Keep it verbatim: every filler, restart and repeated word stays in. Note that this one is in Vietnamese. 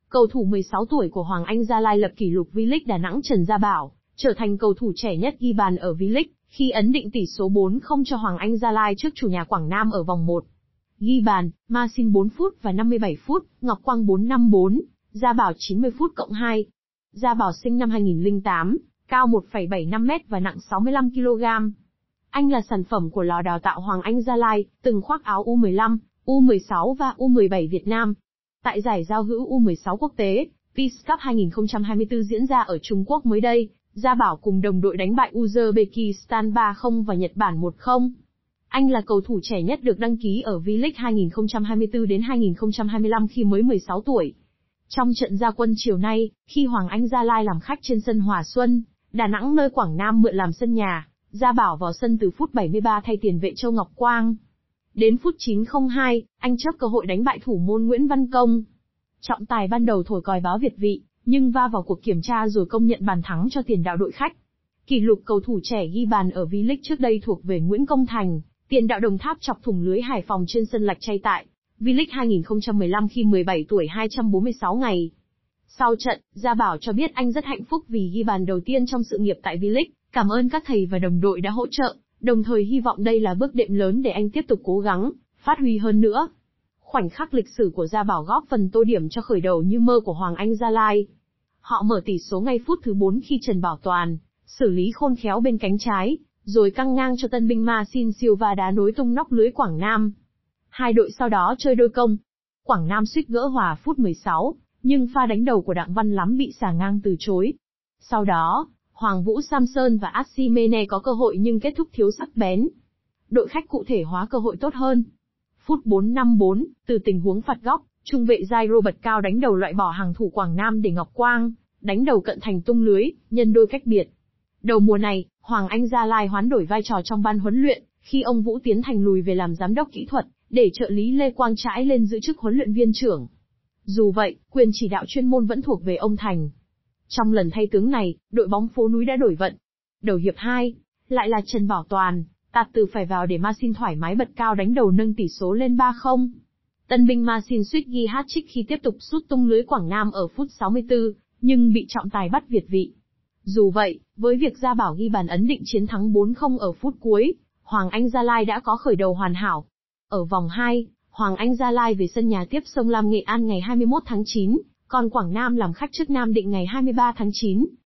Cầu thủ mười sáu tuổi của Hoàng Anh Gia Lai lập kỷ lục V-League Đà Nẵng Trần Gia Bảo, trở thành cầu thủ trẻ nhất ghi bàn ở V-League, khi ấn định tỷ số bốn không cho Hoàng Anh Gia Lai trước chủ nhà Quảng Nam ở vòng một. Ghi bàn, Maxin bốn phút và năm mươi bảy phút, Ngọc Quang bốn năm bốn, Gia Bảo chín mươi phút cộng hai. Gia Bảo sinh năm hai nghìn lẻ tám, cao một phẩy bảy năm mét và nặng sáu mươi lăm ki lô gam. Anh là sản phẩm của lò đào tạo Hoàng Anh Gia Lai, từng khoác áo U mười lăm, U mười sáu và U mười bảy Việt Nam. Tại giải giao hữu U mười sáu quốc tế, Peace Cup hai không hai tư diễn ra ở Trung Quốc mới đây, Gia Bảo cùng đồng đội đánh bại Uzbekistan ba không và Nhật Bản một không. Anh là cầu thủ trẻ nhất được đăng ký ở V-League hai không hai tư đến hai không hai lăm khi mới mười sáu tuổi. Trong trận ra quân chiều nay, khi Hoàng Anh Gia Lai làm khách trên sân Hòa Xuân, Đà Nẵng nơi Quảng Nam mượn làm sân nhà, Gia Bảo vào sân từ phút bảy mươi ba thay tiền vệ Châu Ngọc Quang. Đến phút chín không hai, anh chớp cơ hội đánh bại thủ môn Nguyễn Văn Công. Trọng tài ban đầu thổi còi báo Việt vị, nhưng va vào cuộc kiểm tra rồi công nhận bàn thắng cho tiền đạo đội khách. Kỷ lục cầu thủ trẻ ghi bàn ở V-League trước đây thuộc về Nguyễn Công Thành, tiền đạo Đồng Tháp chọc thủng lưới Hải Phòng trên sân Lạch Tray tại V-League hai không một lăm khi mười bảy tuổi hai trăm bốn mươi sáu ngày. Sau trận, Gia Bảo cho biết anh rất hạnh phúc vì ghi bàn đầu tiên trong sự nghiệp tại V-League, cảm ơn các thầy và đồng đội đã hỗ trợ, đồng thời hy vọng đây là bước đệm lớn để anh tiếp tục cố gắng, phát huy hơn nữa. Khoảnh khắc lịch sử của Gia Bảo góp phần tô điểm cho khởi đầu như mơ của Hoàng Anh Gia Lai. Họ mở tỷ số ngay phút thứ bốn khi Trần Bảo Toàn xử lý khôn khéo bên cánh trái, rồi căng ngang cho tân binh Maxin Silva đá nối tung nóc lưới Quảng Nam. Hai đội sau đó chơi đôi công. Quảng Nam suýt gỡ hòa phút mười sáu, nhưng pha đánh đầu của Đặng Văn Lắm bị xà ngang từ chối. Sau đó, Hoàng Vũ Samson và Asimene có cơ hội nhưng kết thúc thiếu sắc bén. Đội khách cụ thể hóa cơ hội tốt hơn. Phút bốn năm bốn, từ tình huống phạt góc, trung vệ Giai Robert Cao đánh đầu loại bỏ hàng thủ Quảng Nam để Ngọc Quang đánh đầu cận thành tung lưới, nhân đôi cách biệt. Đầu mùa này, Hoàng Anh Gia Lai hoán đổi vai trò trong ban huấn luyện, khi ông Vũ Tiến Thành lùi về làm giám đốc kỹ thuật, để trợ lý Lê Quang Trãi lên giữ chức huấn luyện viên trưởng. Dù vậy, quyền chỉ đạo chuyên môn vẫn thuộc về ông Thành. Trong lần thay tướng này, đội bóng phố núi đã đổi vận. Đầu hiệp hai, lại là Trần Bảo Toàn, tạt từ phải vào để Maxin thoải mái bật cao đánh đầu nâng tỷ số lên ba không. Tân binh Maxin suýt ghi hat-trick khi tiếp tục sút tung lưới Quảng Nam ở phút sáu mươi tư, nhưng bị trọng tài bắt việt vị. Dù vậy, với việc Gia Bảo ghi bàn ấn định chiến thắng bốn không ở phút cuối, Hoàng Anh Gia Lai đã có khởi đầu hoàn hảo. Ở vòng hai, Hoàng Anh Gia Lai về sân nhà tiếp Sông Lam Nghệ An ngày hai mươi mốt tháng chín, còn Quảng Nam làm khách trước Nam Định ngày hai mươi ba tháng chín.